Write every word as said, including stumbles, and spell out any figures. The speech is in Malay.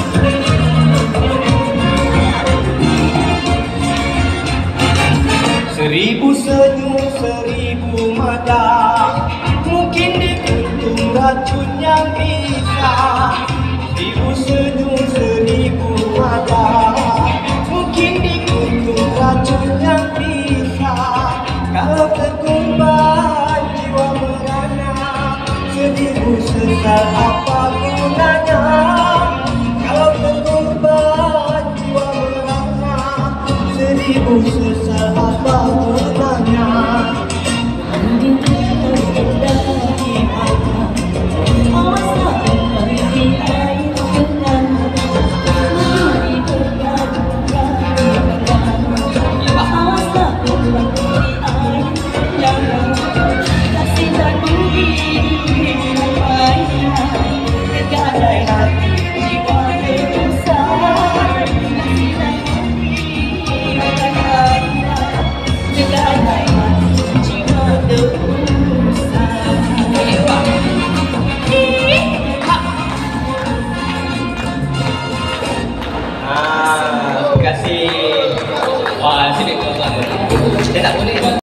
Seribu senyum, seribu mata, mungkin dikuntum racun yang bisa. Seribu senyum, seribu mata, mungkin dikuntum racun yang bisa. Kalau terkorban jiwa merana, seribu sesal apa gunanya? Kalau terkorban jiwa merana, seribu